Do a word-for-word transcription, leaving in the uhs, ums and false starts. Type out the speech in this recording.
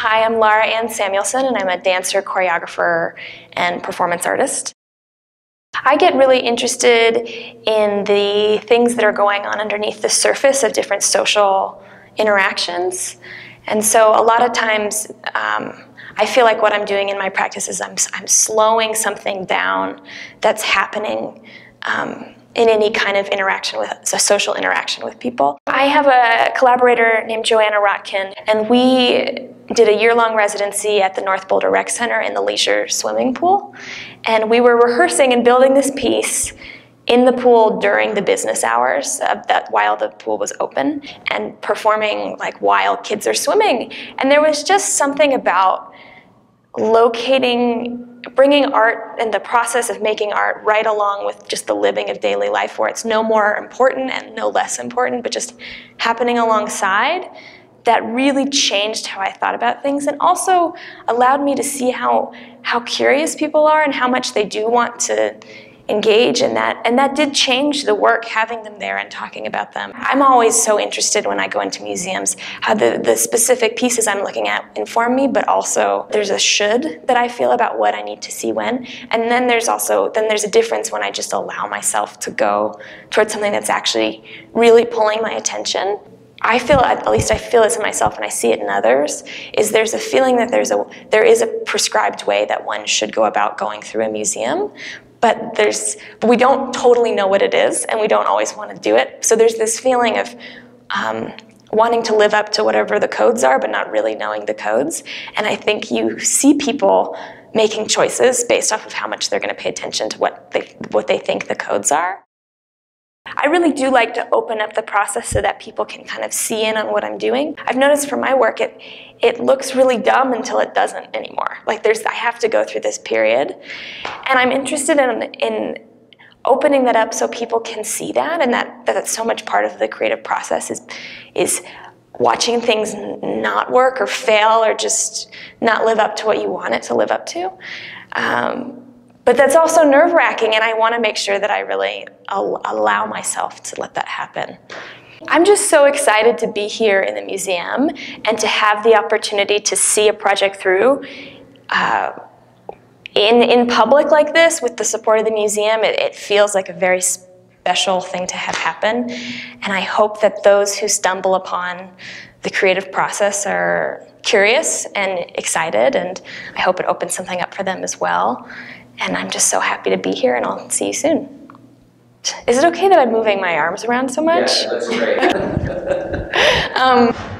Hi, I'm Lara Ann Samuelson, and I'm a dancer, choreographer, and performance artist. I get really interested in the things that are going on underneath the surface of different social interactions. And so a lot of times, um, I feel like what I'm doing in my practice is I'm, I'm slowing something down that's happening um, in any kind of interaction with, a social interaction with people. I have a collaborator named Joanna Rotkin, and we did a year-long residency at the North Boulder Rec Center in the leisure swimming pool. And we were rehearsing and building this piece in the pool during the business hours of that, while the pool was open, and performing like while kids are swimming. And there was just something about locating, bringing art and the process of making art right along with just the living of daily life, where it's no more important and no less important, but just happening alongside, that really changed how I thought about things, and also allowed me to see how, how curious people are and how much they do want to engage in that. And that did change the work, having them there and talking about them. I'm always so interested when I go into museums, how the, the specific pieces I'm looking at inform me, but also there's a should that I feel about what I need to see when. And then there's also, then there's a difference when I just allow myself to go towards something that's actually really pulling my attention. I feel, at least I feel this in myself and I see it in others, is there's a feeling that there's a, there is a prescribed way that one should go about going through a museum, but there's, but we don't totally know what it is, and we don't always want to do it. So there's this feeling of um, wanting to live up to whatever the codes are, but not really knowing the codes. And I think you see people making choices based off of how much they're going to pay attention to what they, what they think the codes are. I really do like to open up the process so that people can kind of see in on what I'm doing. I've noticed from my work, it, it looks really dumb until it doesn't anymore. Like there's, I have to go through this period. And I'm interested in, in opening that up so people can see that, and that, that that's so much part of the creative process is, is watching things not work or fail or just not live up to what you want it to live up to. Um, But that's also nerve-wracking, and I want to make sure that I really al allow myself to let that happen. I'm just so excited to be here in the museum and to have the opportunity to see a project through uh, in, in public like this with the support of the museum. It, it feels like a very special thing to have happen, and I hope that those who stumble upon the creative process are curious and excited, and I hope it opens something up for them as well. And I'm just so happy to be here, and I'll see you soon. Is it okay that I'm moving my arms around so much? Yeah, that's great. um,